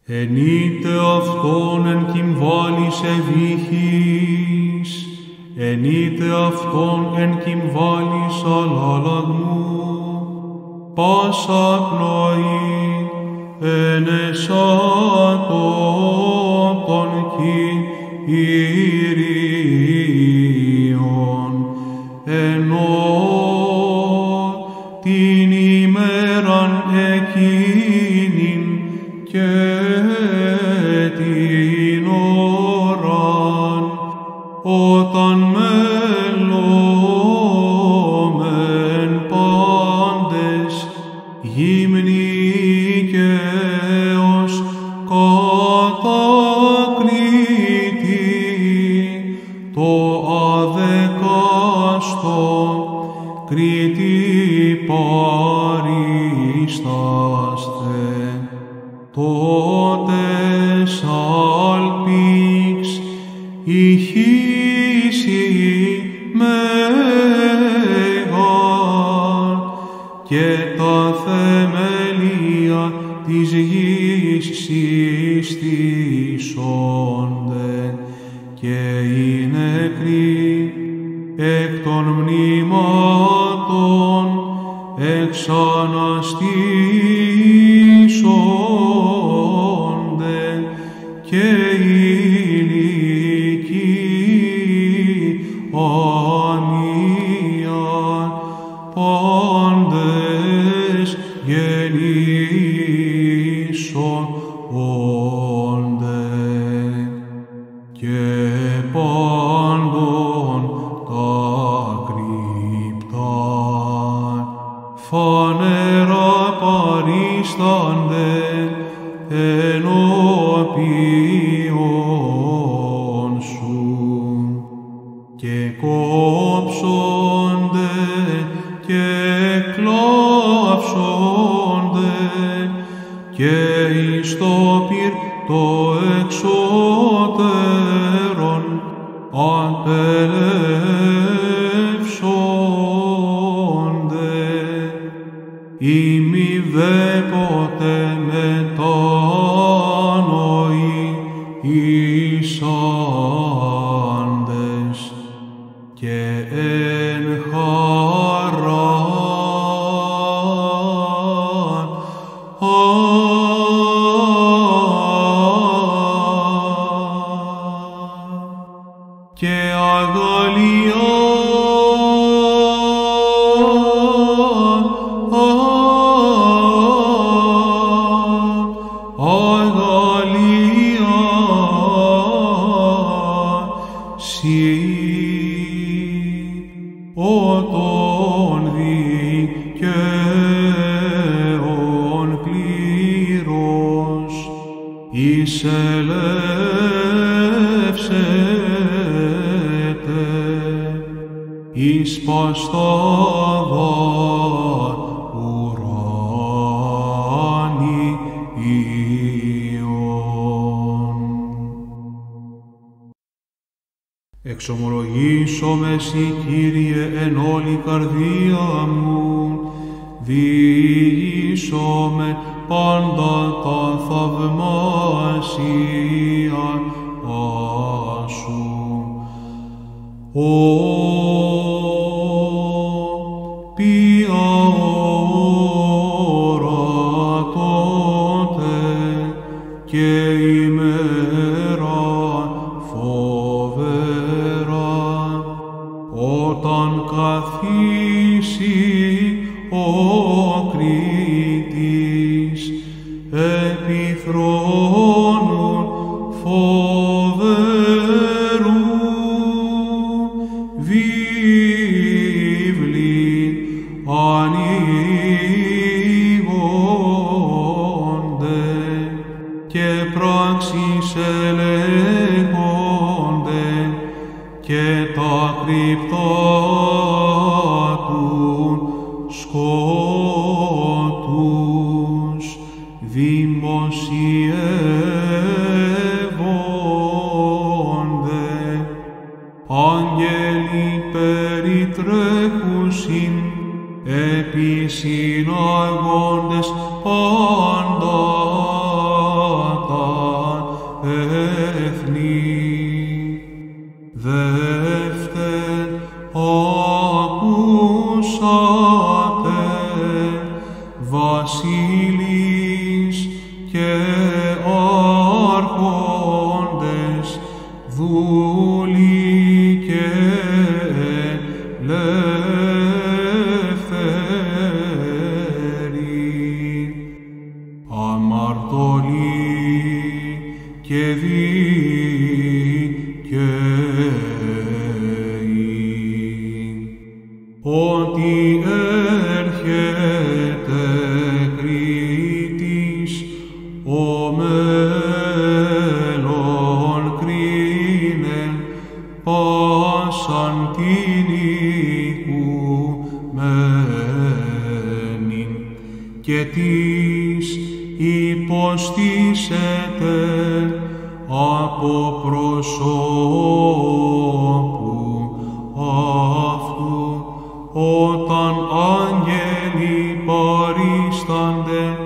Ενείτε αυτόν εν κυμβάλης εβύχης, ενείτε αυτόν εν κυμβάλης αλλαλαγμού, πάσα πνοή εν εσάτων Κύριον, ενώ την ημέραν εκείνην και την ώραν, όταν μελόμεν πάντες γυμνοί και ως κατακρίτη το αδεκάστο κρίτη παρίσταστε, τότε σάλπιξ ηχήσει μέγαν και τα θεμέλια της γης συστήσονται και οι νεκροί εκ των μνημάτων εξαναστήσονται και οι ηλικοί ανίαν πάντες γεννήσονται και πάντων τα κρυπτά φανερά παρίστανται ενώπιον σου και κόψονται και κλάψονται και εις το πυρ το εξώτερον απελεύσονται, ημιδέποτε μετανοήσαντες και εν χαράν και αγαλία σοι ότον δικαίων πλήρως εισελεύσετε εις παστάδα ουράνιον. Εξομολογήσομαι σοι, Κύριε, εν όλη καρδία μου, διηγήσομαι πάντα τα θαυμάσια σου. Ποια ώρα τότε και ημέρα φοβερά, όταν καθίσει ο Κρήτης επί θρόνου φοβερού, βίβλοι ανοίγονται και πράξεις ελέγονται και τα κρυπτά του σκότους δημοσιεύονται. Άγγελοι περιτρέχουσιν επισυνάγοντες πάντα τα βασίλεις και άρχοντες, δούλοι και ελεύθεροι, αμαρτωλοί και ότι έρχεται Κρήτης, ο μέλλον κρίνεν πάσαν την οικουμένην και της υποστήσεται από προσώπου αυτού, όταν άγγελοι παρίστανται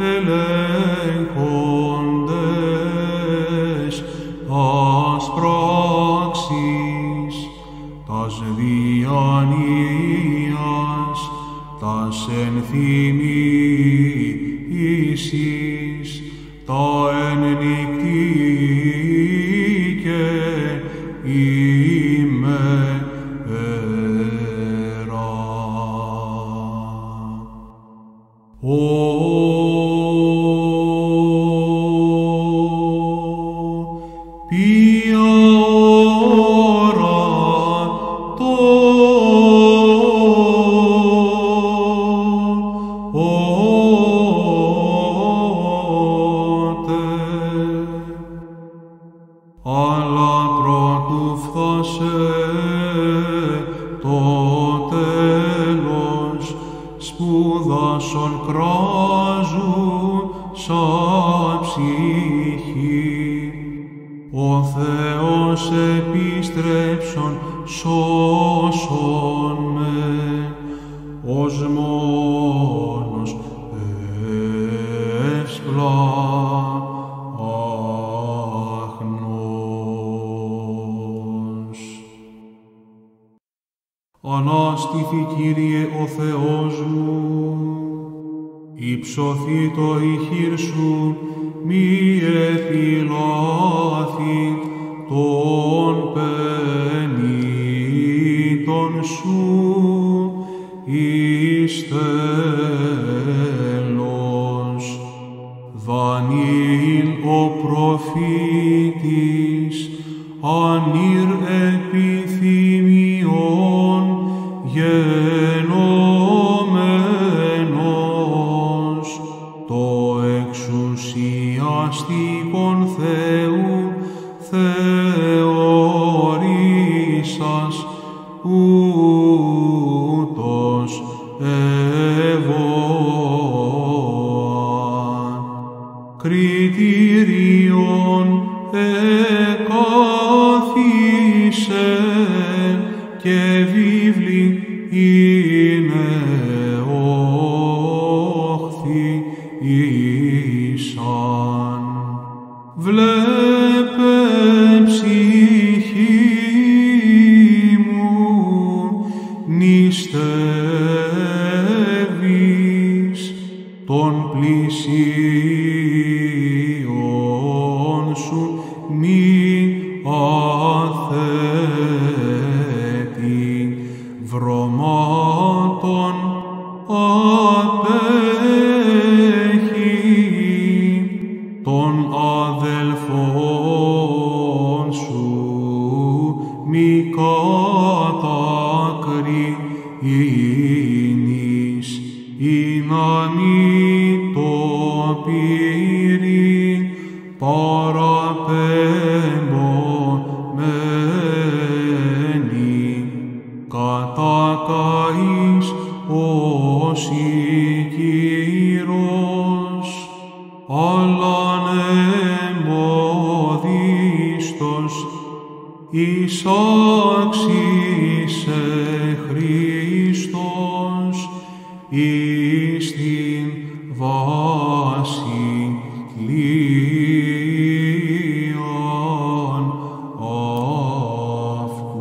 ελέγχοντες τας πράξεις, τας διανοίας, τας ενθυμίσεις, τα εν νυχτή και ημέρα. Ποια ώρα αλλά πρώτου φθάσε το τέλος, σπούδασον κράζουν σαν ψυχή. Ο Θεός επιστρέψον σώσον με, ως μόνος ευσπλάχνος. Ανάστηθη, Κύριε, ο Θεός μου, υψωθεί το ηχείρ σου, μη επιλάθη των πενήτων σου εις τέλος. Δανιήλ ο προφήτης, ανήρ επιθυμιών γενόμενος, το εξουσιαστικον Θεού θεωρήσας, ούτως ευώαν. Κριτήριον εκάθισε και βίβλοι είναι όχθη ήσαν. Βλέπε ψυχή μου, νηστεύεις των πλησίων σου, μη αθέτη βρωμάτων απέχει των αδελφών σου, μη κατακρίνεις, ή να μη το πήρει παραπέμπομενη, κατακαείς ως οικείρος, αλλά εμποδίστος εισάξισε Χριστός εις την βασιλείαν αυτού.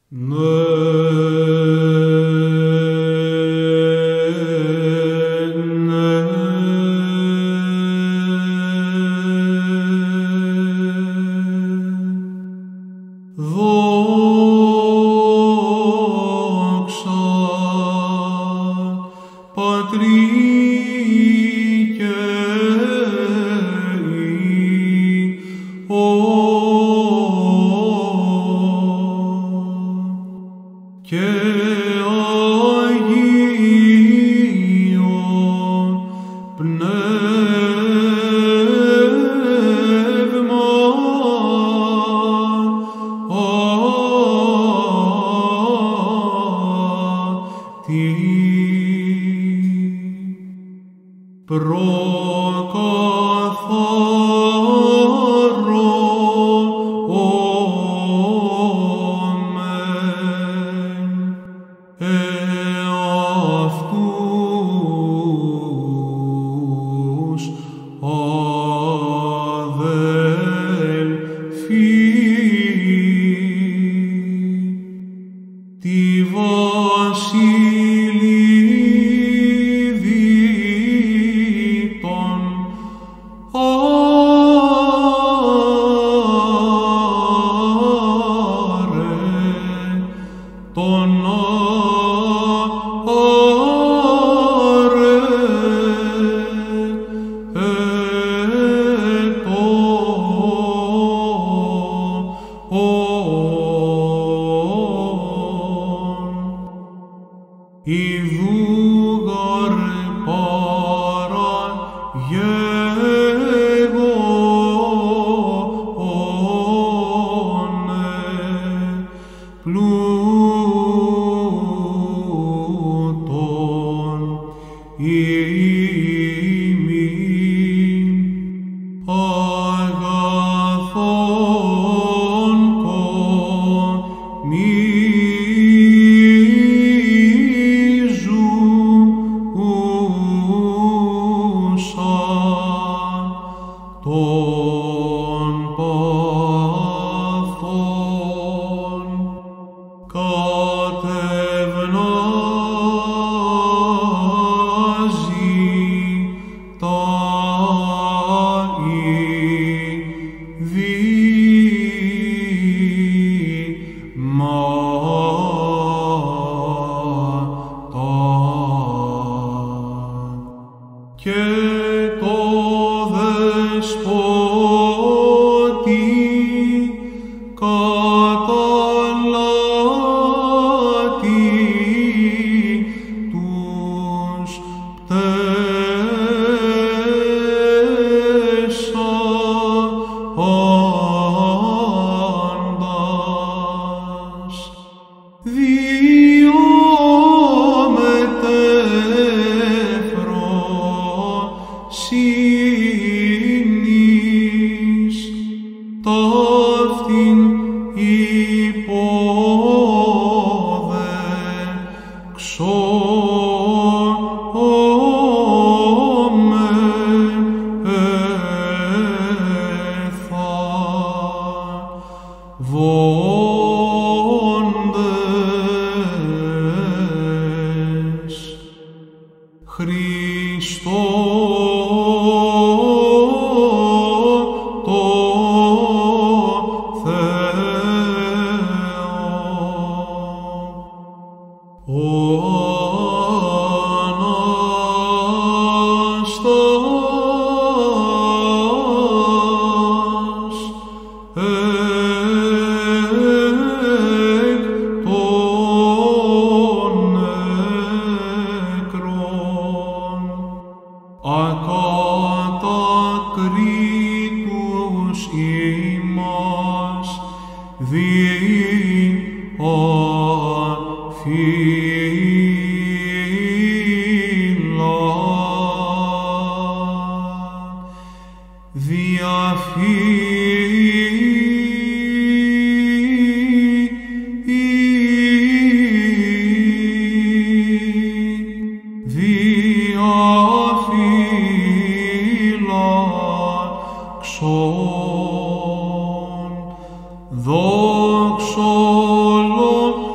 Δόξολο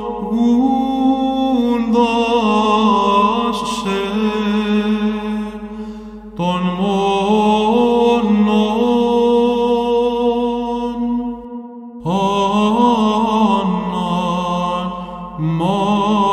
Αμήν.